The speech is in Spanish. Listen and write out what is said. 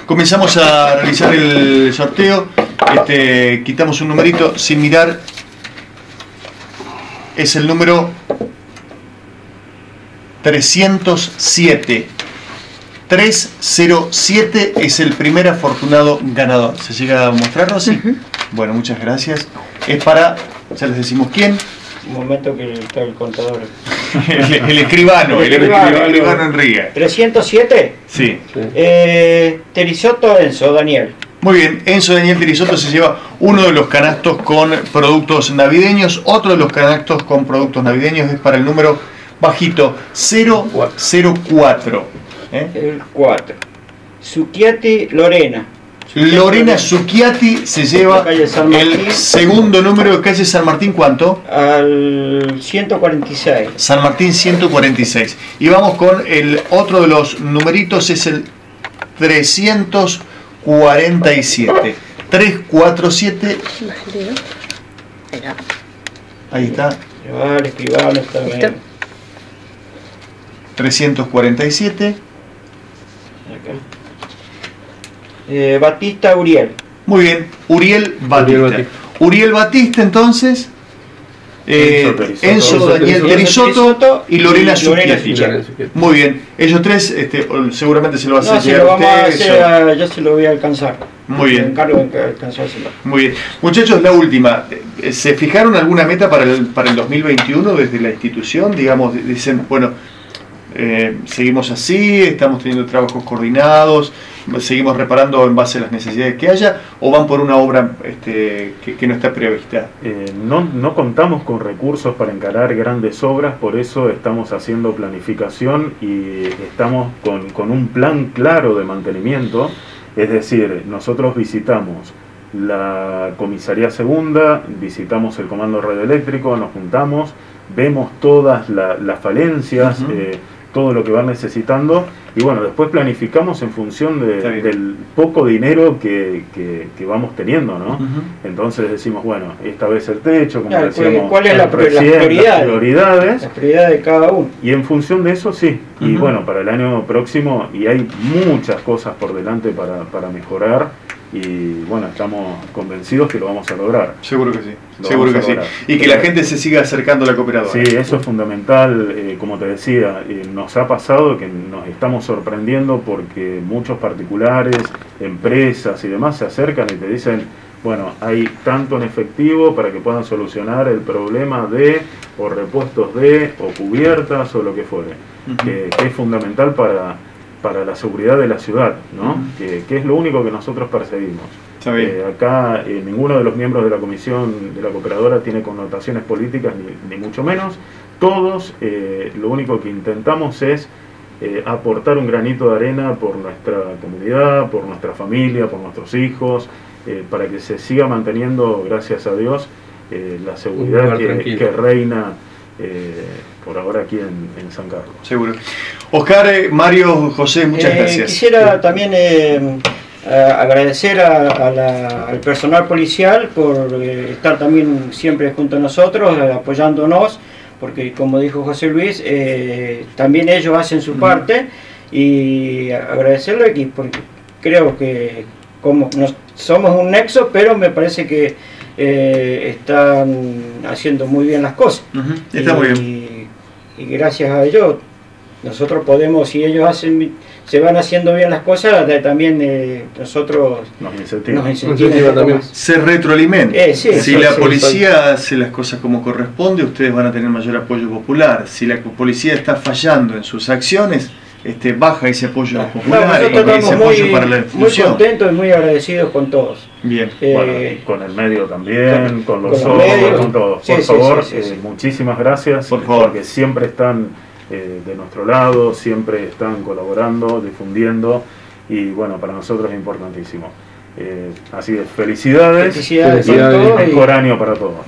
Comenzamos a realizar el sorteo. Quitamos un numerito sin mirar. Es el número 307. 307 es el primer afortunado ganador. ¿Se llega a mostrarnos? Sí. Bueno, muchas gracias. Es para, ya les decimos quién. Un momento que está el contador. el escribano, el escribano Enrique. 307. Sí. Terisotto Enzo Daniel. Muy bien, Enzo Daniel Terisotto se lleva uno de los canastos con productos navideños. Otro de los canastos con productos navideños es para el número bajito 004. El 4. Succhiati Lorena. Lorena Succhiati se lleva el segundo número de calle San Martín. ¿Cuánto? Al 146. San Martín 146. Y vamos con el otro de los numeritos, es el 347. 347. Ahí está. El escribano está bien. 347. Batista Uriel. Muy bien, Uriel Batista. Uriel Batista, entonces. Enzo Daniel Terisotto y Lorena Succhiati. Muy bien, ellos tres seguramente se lo va a hacer. Yo se lo voy a alcanzar. Muy bien. Me encargo de alcanzárselo. Muy bien. Muchachos, la última. ¿Se fijaron alguna meta para el 2021 desde la institución? Digamos, dicen, bueno, seguimos así, estamos teniendo trabajos coordinados, seguimos reparando en base a las necesidades que haya, o van por una obra que no está prevista. No contamos con recursos para encarar grandes obras, por eso estamos haciendo planificación y estamos con un plan claro de mantenimiento. Es decir, nosotros visitamos la comisaría segunda, visitamos el comando radioeléctrico, nos juntamos, vemos todas las falencias, todo lo que van necesitando, y bueno, después planificamos en función del poco dinero que vamos teniendo, ¿no? Entonces decimos, bueno, esta vez el techo, como decíamos, ¿cuál es las prioridades? Las prioridades de cada uno. Y en función de eso, sí. Y bueno, para el año próximo, y hay muchas cosas por delante para mejorar, y bueno, estamos convencidos que lo vamos a lograr. Seguro que sí, seguro que sí. Y que la gente se siga acercando a la cooperadora. Sí, eso es fundamental. Como te decía, nos ha pasado que nos estamos sorprendiendo porque muchos particulares, empresas y demás se acercan y te dicen, bueno, hay tanto en efectivo para que puedan solucionar el problema de, o repuestos de, o cubiertas, o lo que fuere, que es fundamental para la seguridad de la ciudad, ¿no? Que es lo único que nosotros perseguimos. Acá ninguno de los miembros de la comisión de la cooperadora tiene connotaciones políticas, ni mucho menos. Todos lo único que intentamos es aportar un granito de arena por nuestra comunidad, por nuestra familia, por nuestros hijos, para que se siga manteniendo, gracias a Dios, la seguridad que reina por ahora aquí en San Carlos. Seguro. Oscar, Mario, José, muchas gracias. Quisiera también agradecer al personal policial por estar también siempre junto a nosotros, apoyándonos, porque como dijo José Luis, también ellos hacen su parte, y agradecerle aquí, porque creo que como somos un nexo, pero me parece que están haciendo muy bien las cosas. Está muy bien. Y gracias a ellos nosotros podemos, si ellos se van haciendo bien las cosas, también nosotros nos incentivamos también. Se retroalimenta. Si la policía hace las cosas como corresponde, ustedes van a tener mayor apoyo popular. Si la policía está fallando en sus acciones, baja ese apoyo popular y ese apoyo para la institución. Muy contentos y muy agradecidos con todos. Bien. Bueno, con el medio también, con los ojos, con todos. Por favor, muchísimas gracias, porque siempre están de nuestro lado, siempre están colaborando, difundiendo, y bueno, para nosotros es importantísimo. Así que felicidades y mejor año para todos.